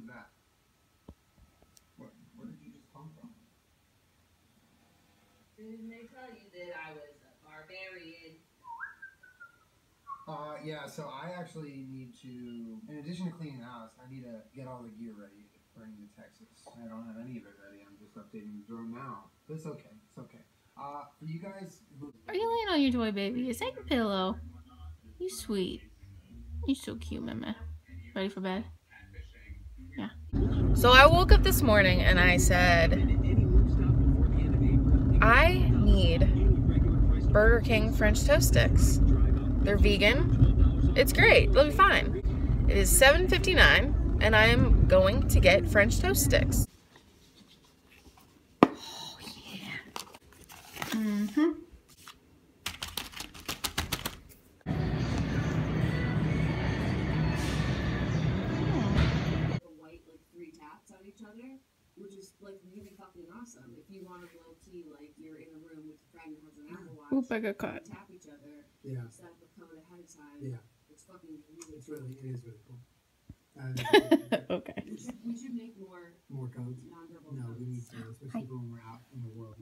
that? Where did you just come from? Didn't they tell you that I was a barbarian? Yeah, so I actually need to, in addition to cleaning the house, I need to get all the gear ready for into Texas. I don't have any of it ready. I'm just updating the drone now. But it's okay. It's okay. For you guys who... Are you laying on your toy, baby? Is that your pillow? You sweet. You're so cute, Mama. Ready for bed? Yeah. So I woke up this morning and I said, I need Burger King French toast sticks. They're vegan. It's great. It'll be fine. It is 7:59 and I am going to get French toast sticks. Oh yeah. Mm-hmm. Which is like really fucking awesome. If you want to low key, like you're in a room with a friend who has an Apple Watch, oop, I got caught. Tap each other, yeah. Set up a code ahead of time. Yeah. It's fucking really It is really cool. Okay. We should make more codes. nonverbal No, codes. we need to, especially when we're out in the world.